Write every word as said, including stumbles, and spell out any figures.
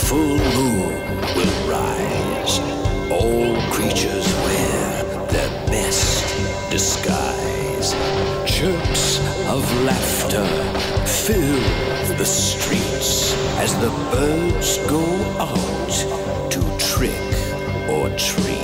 full moon will rise. All creatures wear their best disguise. Chirps of laughter fill the streets as the birds go out to trick or treat.